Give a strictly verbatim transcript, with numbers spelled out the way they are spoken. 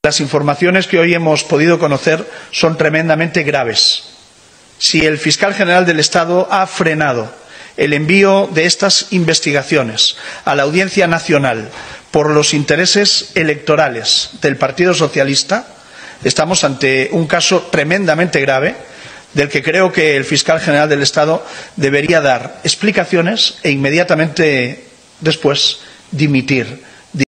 Las informaciones que hoy hemos podido conocer son tremendamente graves. Si el fiscal general del Estado ha frenado el envío de estas investigaciones a la Audiencia Nacional por los intereses electorales del Partido Socialista, estamos ante un caso tremendamente grave del que creo que el fiscal general del Estado debería dar explicaciones e inmediatamente después dimitir.